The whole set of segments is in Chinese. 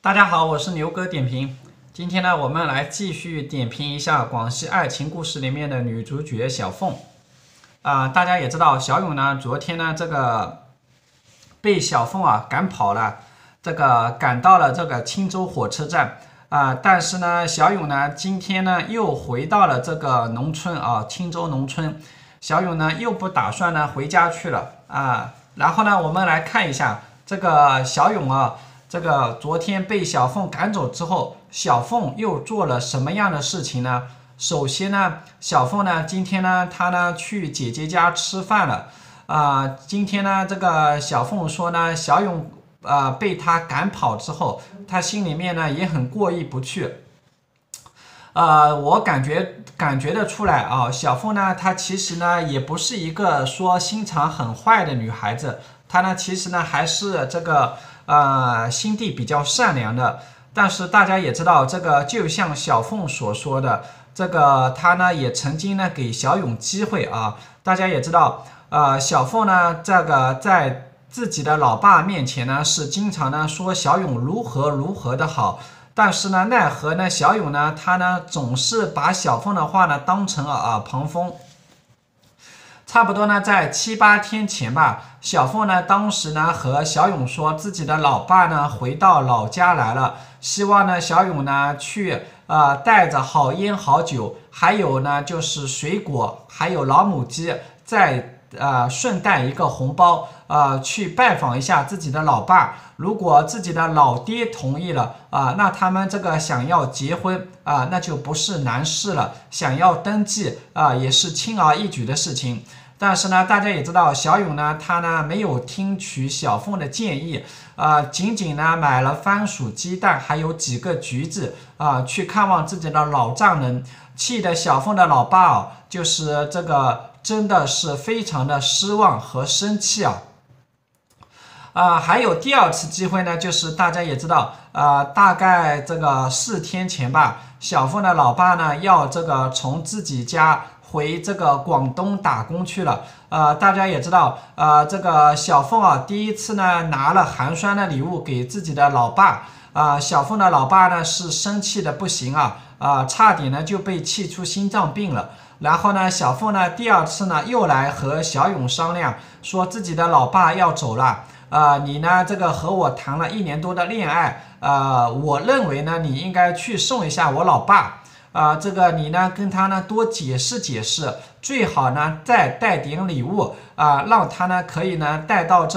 大家好，我是牛哥点评。今天呢，我们来继续点评一下广西爱情故事里面的女主角小凤。大家也知道，小勇呢，昨天呢，这个被小凤赶跑了，赶到了这个青州火车站但是呢，小勇呢，今天呢又回到了这个农村青州农村。小勇呢又不打算呢回家去了然后呢，我们来看一下这个小勇这个昨天被小凤赶走之后，小凤又做了什么样的事情呢？首先呢，小凤呢今天呢她呢去姐姐家吃饭了今天呢这个小凤说呢，小勇被他赶跑之后，他心里面呢也很过意不去。我感觉得出来小凤呢，她其实呢也不是一个说心肠很坏的女孩子，她呢其实呢还是这个心地比较善良的。但是大家也知道，这个就像小凤所说的，这个她呢也曾经呢给小勇机会大家也知道，小凤呢这个在自己的老爸面前呢是经常呢说小勇如何的好。但是呢，奈何呢，小勇呢，他呢总是把小凤的话呢当成了旁风。差不多呢，在7、8天前吧，小凤呢当时呢和小勇说，自己的老爸呢回到老家来了，希望呢小勇呢去带着好烟好酒，还有呢就是水果，还有老母鸡，再顺带一个红包去拜访一下自己的老爸。如果自己的老爹同意了那他们这个想要结婚那就不是难事了，想要登记也是轻而易举的事情。但是呢，大家也知道，小勇呢，他呢没有听取小凤的建议仅仅呢买了番薯、鸡蛋，还有几个橘子去看望自己的老丈人，气得小凤的老爸就是这个真的是非常的失望和生气还有第二次机会呢，就是大家也知道大概这个4天前吧，小凤的老爸呢要这个从自己家回这个广东打工去了大家也知道这个小凤第一次呢拿了寒酸的礼物给自己的老爸小凤的老爸呢是生气的不行差点呢就被气出心脏病了。然后呢，小凤呢第二次呢又来和小勇商量，说自己的老爸要走了你呢这个和我谈了1年多的恋爱我认为呢你应该去送一下我老爸这个你呢跟他呢多解释解释，最好呢再带点礼物让他呢可以呢带到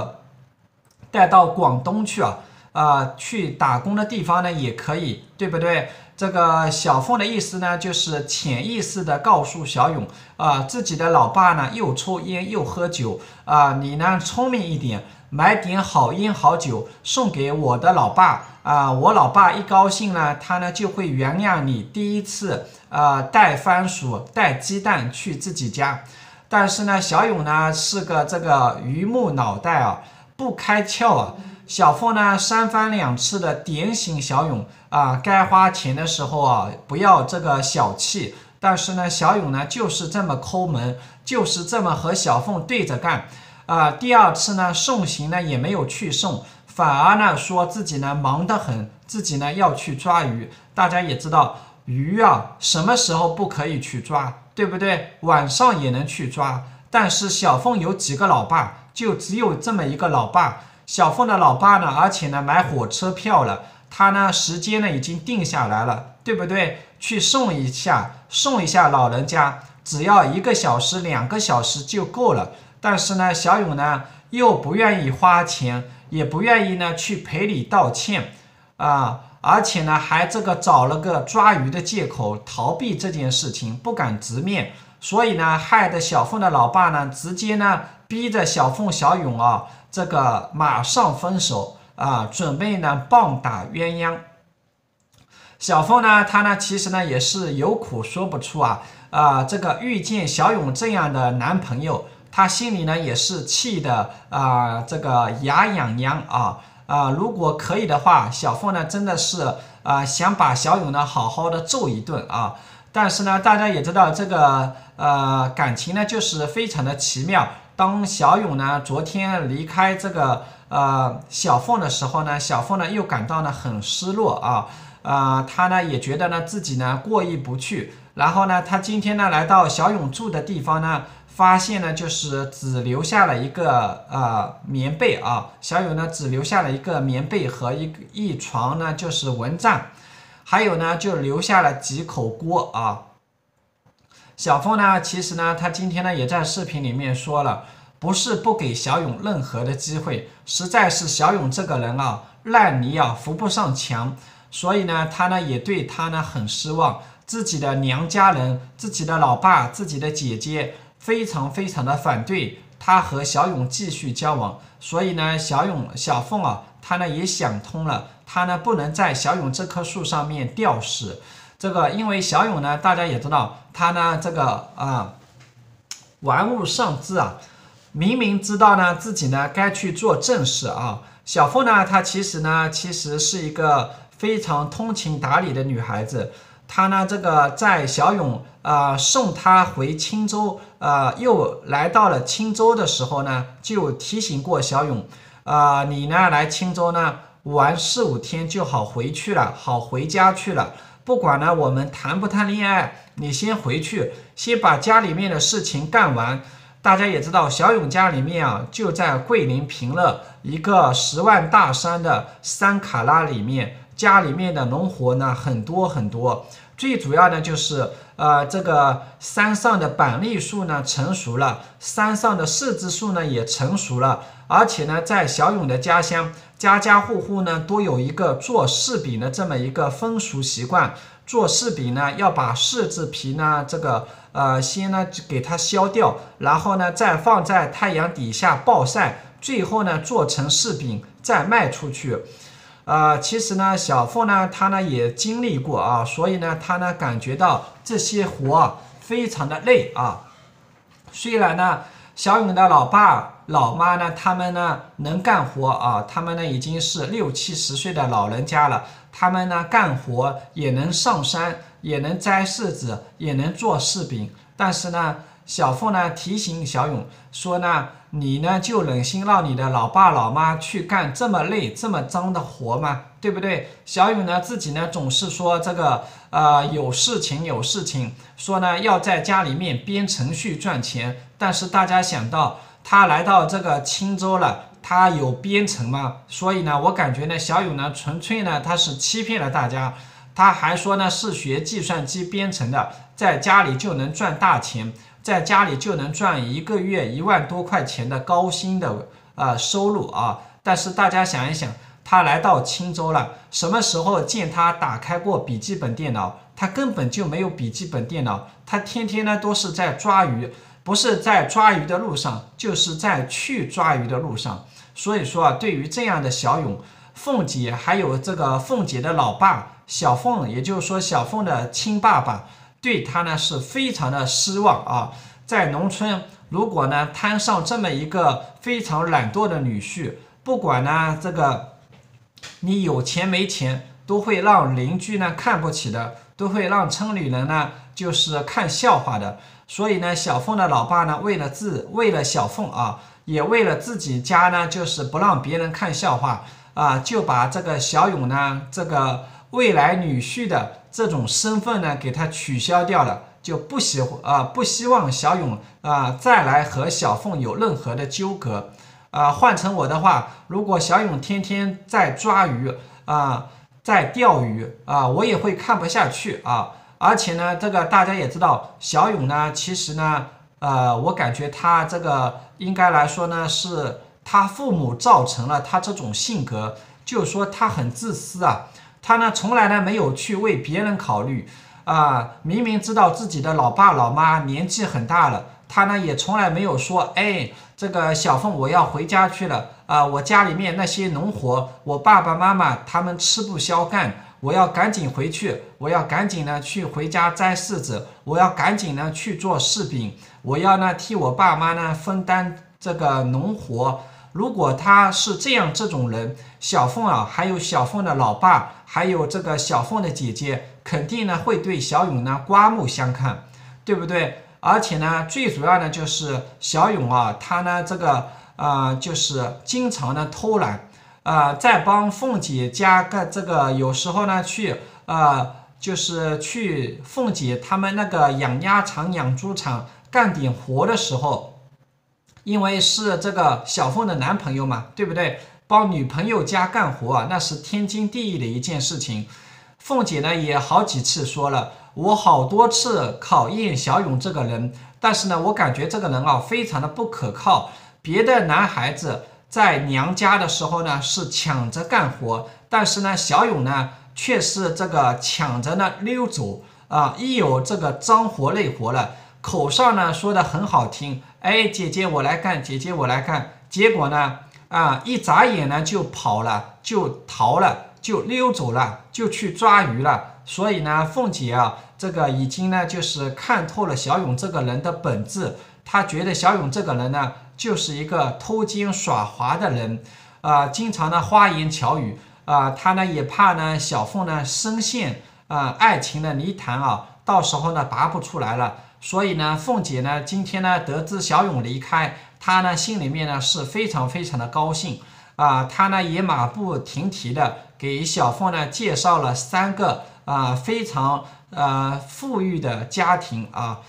广东去去打工的地方呢也可以，对不对？这个小凤的意思呢，就是潜意识的告诉小勇自己的老爸呢又抽烟又喝酒你呢聪明一点，买点好烟好酒送给我的老爸我老爸一高兴呢，他呢就会原谅你第一次带番薯带鸡蛋去自己家。但是呢，小勇呢是个这个榆木脑袋不开窍小凤呢3番2次的点醒小勇该花钱的时候不要这个小气。但是呢，小勇呢就是这么抠门，就是这么和小凤对着干第二次呢送行呢也没有去送，反而呢说自己呢忙得很，自己呢要去抓鱼。大家也知道鱼什么时候不可以去抓，对不对？晚上也能去抓。但是小凤有几个老爸，就只有这么一个老爸。小凤的老爸呢，而且呢买火车票了，他呢时间呢已经定下来了，对不对？去送一下老人家，只要1个小时2个小时就够了。但是呢，小勇呢又不愿意花钱，也不愿意呢去赔礼道歉而且呢还这个找了个抓鱼的借口逃避这件事情，不敢直面。所以呢，害得小凤的老爸呢直接呢逼着小凤小勇这个马上分手准备呢棒打鸳鸯。小凤呢，她呢其实呢也是有苦说不出这个遇见小勇这样的男朋友，她心里呢也是气的这个牙痒痒如果可以的话，小凤呢真的是想把小勇呢好好的揍一顿但是呢，大家也知道这个感情呢就是非常的奇妙， 当小勇呢昨天离开这个小凤的时候呢，小凤呢又感到呢很失落啊，他呢也觉得呢自己呢过意不去，然后呢他今天呢来到小勇住的地方呢，发现呢就是只留下了一个棉被啊，小勇呢只留下了一个棉被和一床呢就是蚊帐，还有呢就留下了几口锅啊。小凤呢其实呢他今天呢也在视频里面说了，不是不给小勇任何的机会，实在是小勇这个人啊烂泥啊扶不上墙，所以呢他呢也对他呢很失望，自己的娘家人、自己的老爸、自己的姐姐非常非常的反对他和小勇继续交往，所以呢小凤啊他呢也想通了，他呢不能在小勇这棵树上面吊死。这个因为小勇呢大家也知道他呢这个玩物丧志啊，明明知道呢自己呢该去做正事啊。小凤呢她其实是一个非常通情达理的女孩子，她呢这个在小勇送她回青州又来到了青州的时候呢，就提醒过小勇你呢来青州呢玩4-5天就好回去了，好回家去了，不管呢我们谈不谈恋爱，你先回去，先把家里面的事情干完。大家也知道小勇家里面啊就在桂林平乐一个10万大山的山卡拉里面，家里面的农活呢很多很多，最主要呢就是这个山上的板栗树呢成熟了，山上的柿子树呢也成熟了，而且呢在小勇的家乡，家家户户呢都有一个做柿饼的这么一个风俗习惯。做柿饼呢要把柿子皮呢这个先呢给它削掉，然后呢再放在太阳底下暴晒，最后呢做成柿饼再卖出去。其实呢小凤呢她呢也经历过啊，所以呢她呢感觉到这些活非常的累啊。虽然呢小勇的老爸老妈呢他们呢能干活啊，他们呢已经是60-70岁的老人家了，他们呢干活也能上山，也能摘柿子，也能做柿饼，但是呢小凤呢提醒小勇说呢，你呢就忍心让你的老爸老妈去干这么累这么脏的活吗？对不对？小勇呢自己呢总是说这个有事情，说呢要在家里面编程序赚钱，但是大家想到他来到这个青州了，他有编程吗？所以呢我感觉呢小勇呢纯粹呢他是欺骗了大家，他还说呢是学计算机编程的，在家里就能赚大钱，在家里就能赚一个月1万多块钱的高薪的收入啊。但是大家想一想，他来到青州了，什么时候见他打开过笔记本电脑？他根本就没有笔记本电脑，他天天呢都是在抓鱼，不是在抓鱼的路上，就是在去抓鱼的路上。所以说对于这样的小勇，凤姐还有这个凤姐的老爸小凤，也就是说小凤的亲爸爸，对他呢是非常的失望啊。在农村，如果呢摊上这么一个非常懒惰的女婿，不管呢这个你有钱没钱，都会让邻居呢看不起的，都会让村里人呢就是看笑话的。所以呢小凤的老爸呢为了小凤也为了自己家呢就是不让别人看笑话就把这个小勇呢这个未来女婿的这种身份呢给他取消掉了，就不希望小勇再来和小凤有任何的纠葛。换成我的话，如果小勇天天在抓鱼在钓鱼我也会看不下去而且呢这个大家也知道，小勇呢其实呢我感觉他这个应该来说呢是他父母造成了他这种性格，就是说他很自私他呢从来呢没有去为别人考虑明明知道自己的老爸老妈年纪很大了，他呢也从来没有说这个小凤我要回家去了我家里面那些农活我爸爸妈妈他们吃不消干，我要赶紧回去，我要赶紧呢去回家摘柿子，我要赶紧呢去做柿饼，我要呢替我爸妈呢分担这个农活。如果他是这种人，小凤还有小凤的老爸，还有这个小凤的姐姐，肯定呢会对小勇呢刮目相看，对不对？ 而且呢，最主要呢就是小勇啊，他呢这个就是经常的偷懒，在帮凤姐家个这个有时候呢去就是去凤姐他们那个养鸭场、养猪场干点活的时候，因为是这个小凤的男朋友嘛，对不对？帮女朋友家干活啊，那是天经地义的一件事情。凤姐呢也好几次说了，我好多次考验小勇这个人，但是呢，我感觉这个人啊非常的不可靠。别的男孩子在娘家的时候呢是抢着干活，但是呢，小勇呢却是这个抢着呢溜走一有这个脏活累活了，口上呢说的很好听，哎，姐姐我来干，姐姐我来干，结果呢一眨眼呢就跑了，就逃了，就溜走了，就去抓鱼了。所以呢，凤姐啊，这个已经呢就是看透了小勇这个人的本质，她觉得小勇这个人呢就是一个偷奸耍滑的人，经常呢花言巧语，她呢也怕呢小凤呢深陷爱情的泥潭啊，到时候呢拔不出来了。所以呢，凤姐呢今天呢得知小勇离开，她呢心里面呢是非常非常的高兴她呢也马不停蹄的给小凤呢介绍了3个非常富裕的家庭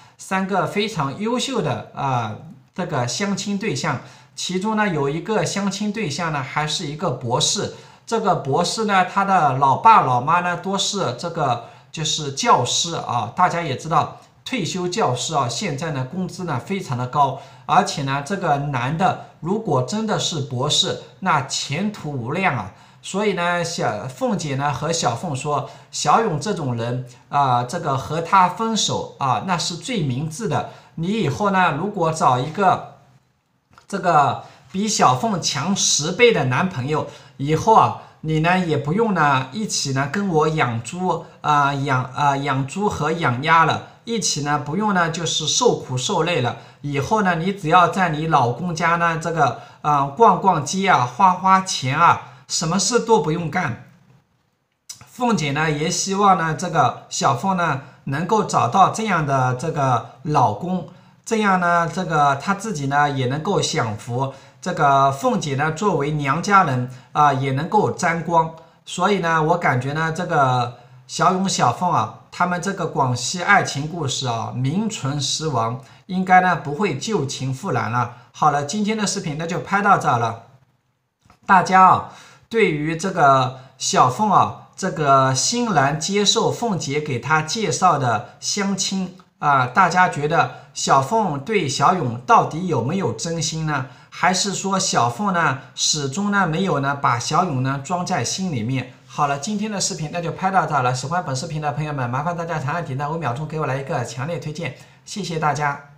3个非常优秀的这个相亲对象，其中呢有一个相亲对象呢还是一个博士，这个博士呢他的老爸老妈呢都是这个就是教师大家也知道。退休教师现在呢工资呢非常的高，而且呢这个男的如果真的是博士，那前途无量所以呢凤姐呢和小凤说，小勇这种人这个和他分手那是最明智的。你以后呢如果找一个这个比小凤强10倍的男朋友，以后你呢也不用呢一起呢跟我养猪养猪和养鸭了，一起呢不用呢就是受苦受累了。以后呢你只要在你老公家呢这个逛逛街花花钱什么事都不用干。凤姐呢也希望呢这个小凤呢能够找到这样的这个老公，这样呢这个她自己呢也能够享福。这个凤姐呢作为娘家人也能够沾光，所以呢我感觉呢这个小勇小凤他们这个广西爱情故事名存实亡，应该呢不会旧情复燃了。好了，今天的视频呢就拍到这儿了。大家对于这个小凤这个欣然接受凤姐给她介绍的相亲大家觉得小凤对小勇到底有没有真心呢？还是说小凤呢始终呢没有呢把小勇呢装在心里面？好了，今天的视频那就拍到这了。喜欢本视频的朋友们，麻烦大家长按点赞5秒钟，给我来一个强烈推荐，谢谢大家。